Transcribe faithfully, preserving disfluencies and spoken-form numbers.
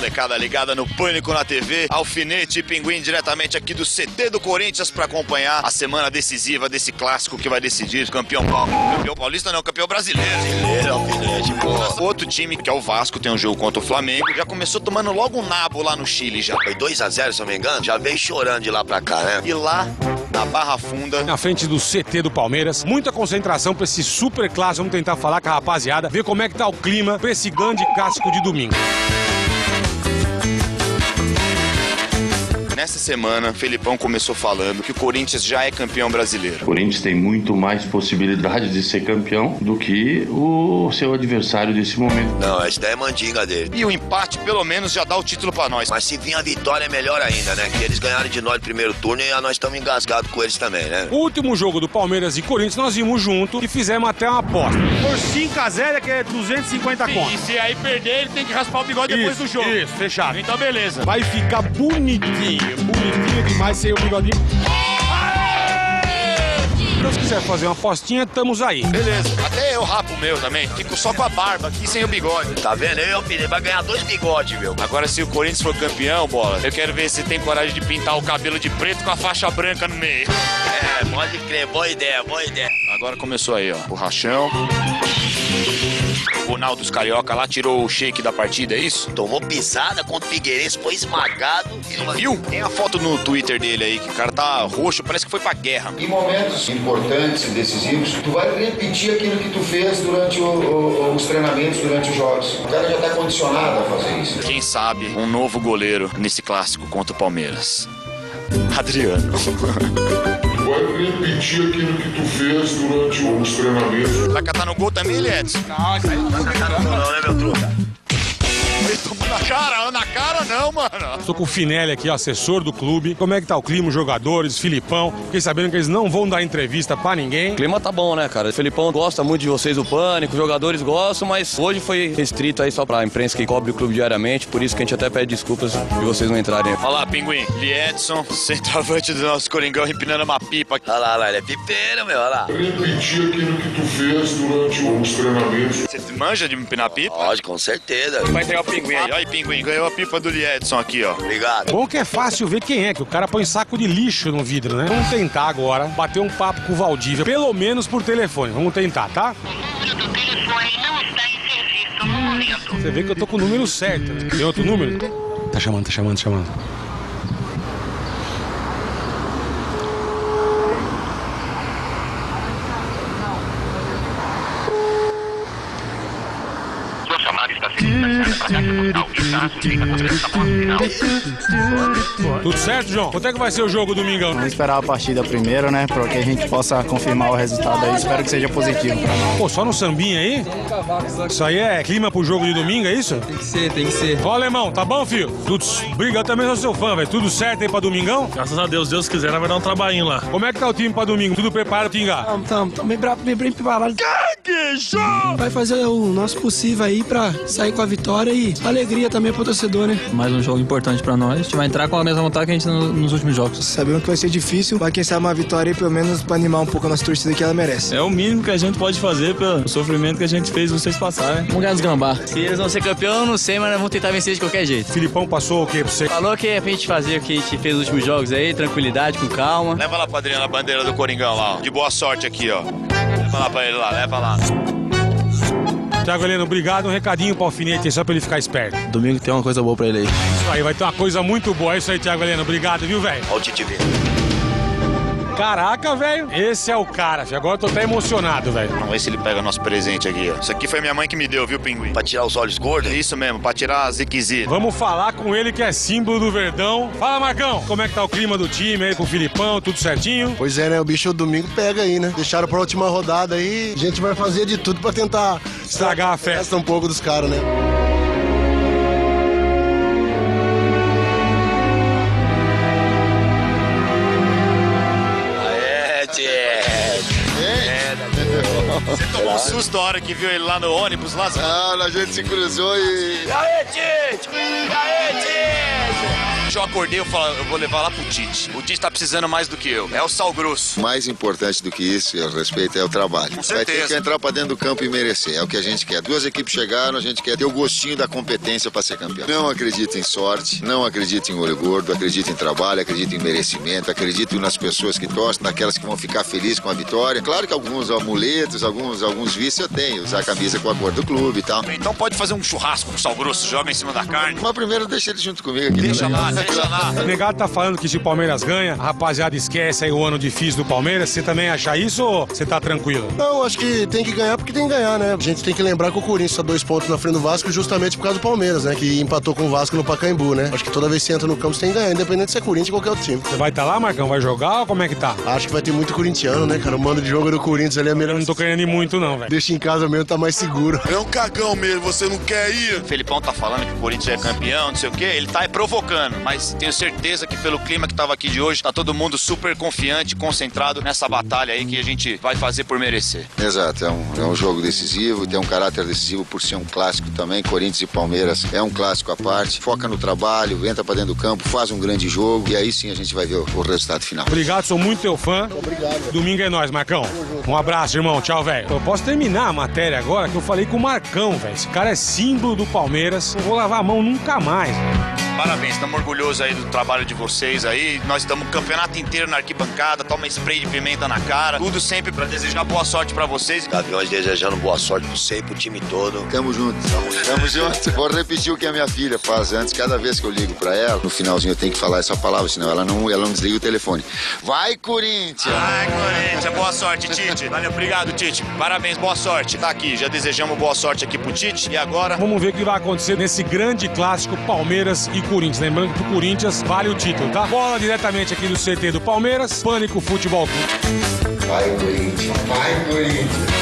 molecada ligada no Pânico na T V, Alfinete e Pinguim diretamente aqui do C T do Corinthians para acompanhar a semana decisiva desse clássico que vai decidir campeão paulista. Campeão paulista não, campeão brasileiro. Brasileiro, Alfinete, pô. Outro time, que é o Vasco, tem um jogo contra o Flamengo, já começou tomando logo um nabo lá no Chile já. Foi dois a zero, se eu não me engano, já veio chorando de lá pra cá, né? E lá, na Barra Funda, na frente do C T do Palmeiras, muita concentração pra esse super clássico. Vamos tentar falar com a rapaziada, ver como é que tá o clima pra esse grande clássico de domingo. nessa semana, Felipão começou falando que o Corinthians já é campeão brasileiro. O Corinthians tem muito mais possibilidade de ser campeão do que o seu adversário desse momento. Não, essa daí é mandinga dele. E o empate, pelo menos, já dá o título pra nós. Mas se vir a vitória é melhor ainda, né? Que eles ganharam de nós no primeiro turno e nós estamos engasgados com eles também, né? O último jogo do Palmeiras e Corinthians nós vimos junto e fizemos até uma aposta. Por cinco a zero é que é duzentos e cinquenta conto. E se aí perder, ele tem que raspar o bigode depois Isso, do jogo. Isso, fechado. Então beleza. Vai ficar bonitinho, bonitinho demais sem o bigodinho. Então, se quiser fazer uma apostinha, estamos aí. Beleza. Até eu rapo o meu também. Fico só com a barba aqui sem o bigode. Tá vendo? Eu, filho, vai ganhar dois bigodes, meu. Agora, se o Corinthians for campeão, Bola, eu quero ver se tem coragem de pintar o cabelo de preto com a faixa branca no meio. É, pode crer. Boa ideia, boa ideia. Agora começou aí, ó. O rachão. O Ronaldo dos Carioca lá tirou o shake da partida, é isso? Tomou pisada contra o Figueirense, foi esmagado. E numa... Viu? Tem a foto no Twitter dele aí, que o cara tá roxo, parece que foi pra guerra. Em momentos importantes e decisivos, tu vai repetir aquilo que tu fez durante o, o, os treinamentos, durante os jogos. O cara já tá condicionado a fazer isso. Quem sabe um novo goleiro nesse clássico contra o Palmeiras. Adriano. Vai repetir aquilo que tu fez durante os treinamentos. Vai catar no gol também, Edson? Não, isso aí não vai catar no gol não, né, meu truta? Ele tomou na cara, na cara não, mano. Estou com o Finelli aqui, assessor do clube. Como é que tá o clima, os jogadores, Filipão? Fiquei sabendo que eles não vão dar entrevista pra ninguém. O clima tá bom, né, cara? O Felipão gosta muito de vocês do Pânico, os jogadores gostam, mas hoje foi restrito aí só pra imprensa que cobre o clube diariamente, por isso que a gente até pede desculpas de vocês não entrarem. Olha lá, Pinguim. Liedson, centroavante do nosso Coringão, empinando uma pipa. Olha lá, olha lá, ele é pipeiro, meu, olha lá. Repetir aquilo que tu fez durante os treinamentos. Você manja de empinar pipa? Lógico, com certeza. Vai entregar o Pinguim aí. Olha aí, Pinguim, ganhou a pipa do Liedson aqui, ó. Obrigado. Bom que é fácil ver quem é, que o cara põe saco de lixo no vidro, né? Vamos tentar agora bater um papo com o Valdívia, pelo menos por telefone. Vamos tentar, tá? O número do telefone não está em serviço no momento. Você vê que eu tô com o número certo, né? Tem outro número? Tá chamando, tá chamando, tá chamando. Sua chamada está sendo transferida para a sujeita a cobrança após o final. Tudo certo, João? Quanto é que vai ser o jogo domingão? Vamos esperar a partida primeiro, né? Para que a gente possa confirmar o resultado aí. Espero que seja positivo pra nós. Pô, só no sambinha aí? Isso aí é clima pro jogo de domingo, é isso? Tem que ser, tem que ser. Ó, alemão, tá bom, filho? Tudo... Briga, eu também sou seu fã, velho. Tudo certo aí pra domingão? Graças a Deus, Deus quiser, vai dar um trabalhinho lá. Como é que tá o time pra domingo? Tudo preparado, Tinga? Tamo, tamo, tamo bem, bra- bem, bem preparado. Gaguejou! Vai fazer o nosso possível aí pra sair com a vitória e alegria também pro torcedor, né? Mais um jogo importante pra nós. A gente vai entrar com a mesma vontade que a gente no, nos últimos jogos. Sabemos que vai ser difícil, mas quem sabe uma vitória aí, pelo menos pra animar um pouco a nossa torcida que ela merece. É o mínimo que a gente pode fazer pelo sofrimento que a gente fez vocês passarem. Vamos ganhar dos gambá. Se eles vão ser campeão, eu não sei, mas nós vamos tentar vencer de qualquer jeito. Filipão passou o quê pra você? Falou que é pra gente fazer o que a gente fez nos últimos jogos aí, tranquilidade, com calma. Leva lá pra Adriano a bandeira do Coringão lá, ó. De boa sorte aqui, ó. Leva lá pra ele lá, leva lá. Tiago Heleno, obrigado. Um recadinho pro Alfinete aí, só pra ele ficar esperto. Domingo tem uma coisa boa pra ele aí. Isso aí, vai ter uma coisa muito boa. É isso aí, Tiago Heleno. Obrigado, viu, velho? Olha o Tite V. Caraca, velho. Esse é o cara, filho. Agora eu tô até emocionado, velho. Vamos ver se ele pega nosso presente aqui, ó. Isso aqui foi minha mãe que me deu, viu, Pinguim? Pra tirar os olhos gordos? Isso mesmo, pra tirar as requisitas. Vamos falar com ele que é símbolo do Verdão. Fala, Marcão. Como é que tá o clima do time aí com o Filipão? Tudo certinho? Pois é, né? O bicho domingo pega aí, né? Deixaram pra última rodada aí. A gente vai fazer de tudo pra tentar Estragar a festa um pouco dos caras, né? Aê, Tchê. Você tomou um susto a hora que viu ele lá no ônibus, lá. Ah, a gente se cruzou e... E aí, Tite? E aí, Tite? Eu acordei, eu falei, eu vou levar lá pro Tite. O Tite tá precisando mais do que eu. É o sal grosso. Mais importante do que isso, eu respeito, é o trabalho. Com certeza. Vai ter que entrar pra dentro do campo e merecer. É o que a gente quer. Duas equipes chegaram, a gente quer ter o gostinho da competência pra ser campeão. Não acredito em sorte, não acredito em olho gordo, acredito em trabalho, acredito em merecimento, acredito nas pessoas que torcem, naquelas que vão ficar felizes com a vitória. Claro que alguns amuletos, alguns, alguns vícios eu tenho. Usar a camisa com a cor do clube e tal. Então pode fazer um churrasco com sal grosso, joga em cima da carne. Mas primeiro deixa ele junto comigo aqui. Deixa lá, deixa lá. O negado tá falando que se o Palmeiras ganha, a rapaziada esquece aí o ano difícil do Palmeiras. Você também acha isso ou você tá tranquilo? Não, acho que tem que ganhar porque tem que ganhar, né? A gente tem que lembrar que o Corinthians tá dois pontos na frente do Vasco justamente por causa do Palmeiras, né? Que empatou com o Vasco no Pacaembu, né? Acho que toda vez que você entra no campo você tem que ganhar, independente se é Corinthians ou qualquer outro time. Você vai estar tá lá, Marcão? Vai jogar ou como é que tá? Acho que vai ter muito corintiano, né, cara? O mando de jogo do Corinthians ali é melhor. Eu não tô querendo ir muito, não, velho. Deixa em casa mesmo, tá mais seguro. É um cagão mesmo, você não quer ir? O Felipão tá falando que o Corinthians é campeão, não sei o quê. Ele tá provocando, mas tenho certeza que pelo clima que tava aqui de hoje, tá todo mundo super confiante, concentrado nessa batalha aí que a gente vai fazer por merecer. Exato, é um, é um jogo decisivo, tem um caráter decisivo por ser um clássico também. Corinthians e Palmeiras é um clássico à parte. Foca no trabalho, entra pra dentro do campo, faz um grande jogo e aí sim a gente vai ver o, o resultado final. Obrigado, sou muito teu fã. Obrigado. Domingo é nóis, Marcão. Um abraço, irmão. Tchau, velho. Eu posso terminar a matéria agora que eu falei com o Marcão, velho. Esse cara é símbolo do Palmeiras. Eu vou lavar a mão nunca mais. Parabéns, estamos orgulhosos aí do trabalho de vocês aí. Nós estamos o campeonato inteiro na arquibancada, toma spray de pimenta na cara. Tudo sempre pra desejar boa sorte pra vocês. Gaviões desejando boa sorte pro você e pro time todo. Tamo junto. Tamo junto. Vou repetir o que a minha filha faz antes. Cada vez que eu ligo pra ela, no finalzinho eu tenho que falar essa palavra, senão ela não, ela não desliga o telefone. Vai, Corinthians! Vai, Corinthians! Boa sorte, Tite. Valeu, obrigado, Tite. Parabéns, boa sorte. Tá aqui, já desejamos boa sorte aqui pro Tite. E agora? Vamos ver o que vai acontecer nesse grande clássico Palmeiras e Corinthians. Lembrando que pro Corinthians vale o título, tá? Bola diretamente aqui do C T do Palmeiras. Pânico Futebol Clube. Vai, Corinthians! Vai, Corinthians!